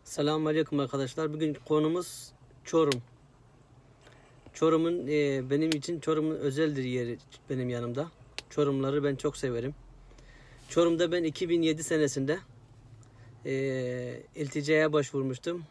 Selamünaleyküm arkadaşlar. Bugün konumuz Çorum. Çorum'un benim için Çorum'un özeldir yeri benim yanımda. Çorumları ben çok severim. Çorum'da ben 2007 senesinde ilticaya başvurmuştum.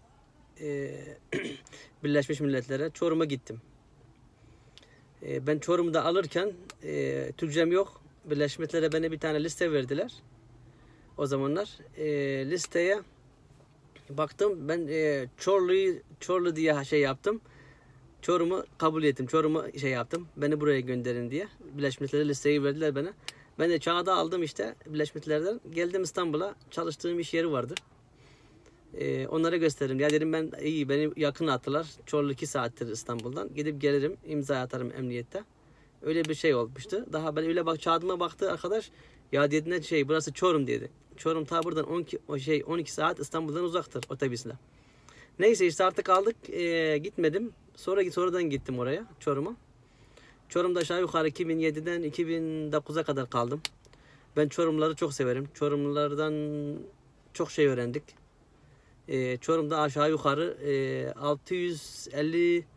Birleşmiş Milletler'e. Çorum'a gittim. Ben Çorum'da alırken Türkçem yok. Birleşmiş Milletler'e bana bir tane liste verdiler. O zamanlar listeye baktım, ben Çorlu diye şey yaptım. Çorum'u kabul ettim. Çorum'u şey yaptım. Beni buraya gönderin diye. Birleşmiş Milletler'e listeyi verdiler bana. Ben de kağıdı aldım işte Birleşmiş Milletler'den. Geldim İstanbul'a. Çalıştığım iş yeri vardı. Onlara gösteririm. Ya dedim ben iyi, beni yakın attılar. Çorlu 2 saattir İstanbul'dan. Gidip gelirim. İmza atarım emniyette. Öyle bir şey olmuştu. Daha ben öyle kağıdıma baktı arkadaş. Ya dedi burası Çorum dedi. Çorum ta buradan 12 saat İstanbul'dan uzaktır otobüsle. Neyse işte artık aldık, gitmedim. Sonradan gittim oraya, Çorum'a. Çorum'da aşağı yukarı 2007'den 2009'a kadar kaldım. Ben Çorumları çok severim. Çorumlulardan çok şey öğrendik. Çorum'da aşağı yukarı 650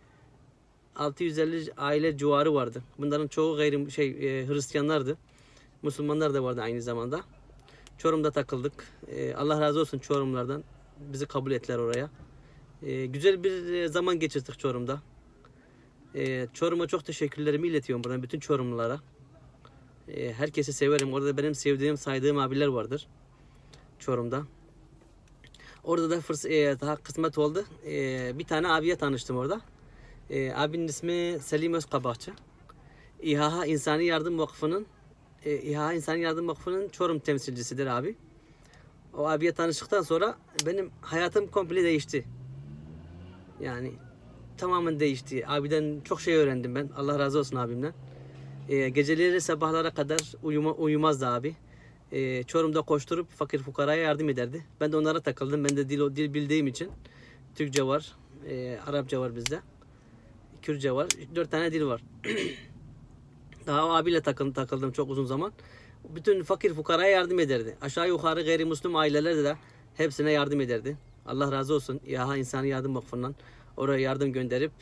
aile civarı vardı. Bunların çoğu Hristiyanlardı. Müslümanlar da vardı aynı zamanda. Çorum'da takıldık. Allah razı olsun Çorumlardan. Bizi kabul ettiler oraya. Güzel bir zaman geçirdik Çorum'da. Çorum'a çok teşekkürlerimi iletiyorum buradan bütün Çorumlulara. Herkesi severim. Orada benim sevdiğim, saydığım abiler vardır Çorum'da. Orada da daha kısmet oldu. Bir tane abiye tanıştım orada. Abinin ismi Selim Özkabakçı. İHA İnsani Yardım Vakfı'nın Çorum temsilcisidir abi. O abiye tanıştıktan sonra benim hayatım komple değişti. Yani tamamen değişti. Abiden çok şey öğrendim ben. Allah razı olsun abimden. Geceleri sabahlara kadar uyumazdı abi. Çorum'da koşturup fakir fukaraya yardım ederdi. Ben de onlara takıldım. Ben de dil bildiğim için. Türkçe var, Arapça var bizde. Kürtçe var. 4 tane dil var. Daha o abiyle takıldım çok uzun zaman. Bütün fakir fukaraya yardım ederdi. Aşağı yukarı gayrimüslim ailelerde de hepsine yardım ederdi. Allah razı olsun. İHA İnsani Yardım Vakfı'ndan oraya yardım gönderip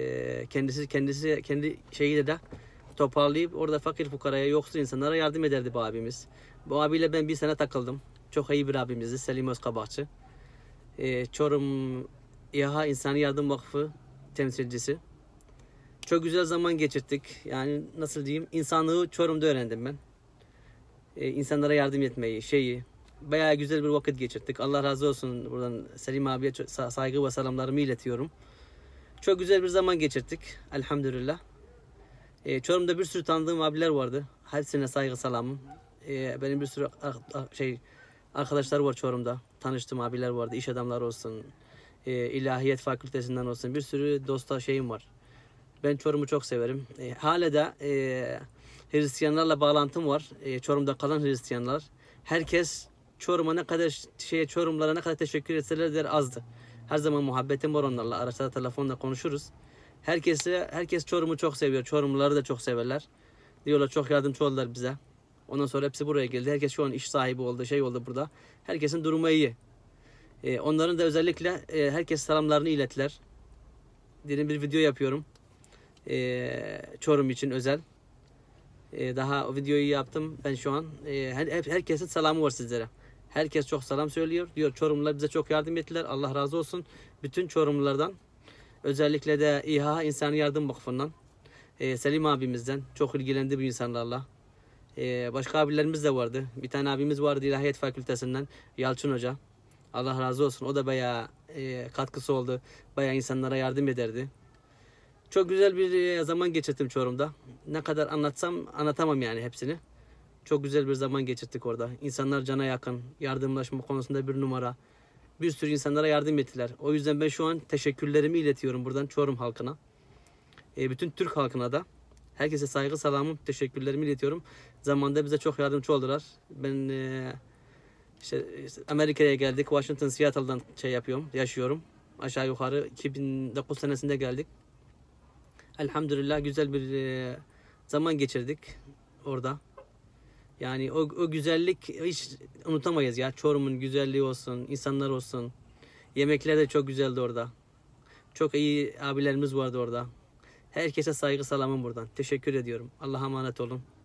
kendi şeyiyle de toparlayıp orada fakir fukaraya, yoksul insanlara yardım ederdi bu abimiz. Bu abiyle ben bir sene takıldım. Çok iyi bir abimizdi. Selim Özkabakçı. Çorum İHA İnsani Yardım Vakfı temsilcisi. Çok güzel zaman geçirdik. Yani nasıl diyeyim, insanlığı Çorum'da öğrendim ben. İnsanlara yardım etmeyi, bayağı güzel bir vakit geçirdik. Allah razı olsun, buradan Selim abiye saygı ve selamlarımı iletiyorum. Çok güzel bir zaman geçirdik elhamdülillah. Çorum'da bir sürü tanıdığım abiler vardı. Hepsine saygı selamım. Benim bir sürü arkadaşlar var Çorum'da. Tanıştığım abiler vardı. İş adamları olsun, ilahiyat fakültesinden olsun. Bir sürü dosta şeyim var. Ben Çorum'u çok severim. Hala da Hristiyanlarla bağlantım var. Çorum'da kalan Hristiyanlar. Herkes Çorum'a Çorumlara ne kadar teşekkür etseler der azdı. Her zaman muhabbetim var onlarla. Araçlarda telefonla konuşuruz. Herkes Çorum'u çok seviyor. Çorumluları da çok severler. Diyorlar çok yardımcı oldular bize. Ondan sonra hepsi buraya geldi. Herkes şu an iş sahibi oldu, oldu burada. Herkesin durumu iyi. Onların da özellikle herkes selamlarını ilettiler. Dedim bir video yapıyorum. Çorum için özel. Daha o videoyu yaptım ben şu an. Herkesin selamı var sizlere. Herkes çok selam söylüyor. Diyor Çorumlular bize çok yardım ettiler. Allah razı olsun. Bütün Çorumlulardan. Özellikle de İHA İnsani Yardım Vakfı'ndan. Selim abimizden. Çok ilgilendi bu insanlarla. Başka abilerimiz de vardı. Bir tane abimiz vardı İlahiyat Fakültesinden. Yalçın Hoca. Allah razı olsun. O da bayağı katkısı oldu. Bayağı insanlara yardım ederdi. Çok güzel bir zaman geçirdim Çorum'da. Ne kadar anlatsam anlatamam yani hepsini. Çok güzel bir zaman geçirdik orada. İnsanlar cana yakın, yardımlaşma konusunda bir numara. Bir sürü insanlara yardım ettiler. O yüzden ben şu an teşekkürlerimi iletiyorum buradan Çorum halkına. Bütün Türk halkına da. Herkese saygı, selamım, teşekkürlerimi iletiyorum. Zamanında bize çok yardımcı oldular. Ben işte Amerika'ya geldik. Washington, Seattle'dan yaşıyorum. Aşağı yukarı 2009 senesinde geldik. Elhamdülillah güzel bir zaman geçirdik orada. Yani o güzellik hiç unutamayız ya. Çorum'un güzelliği olsun, insanlar olsun. Yemekler de çok güzeldi orada. Çok iyi abilerimiz vardı orada. Herkese saygı selamım buradan. Teşekkür ediyorum. Allah'a emanet olun.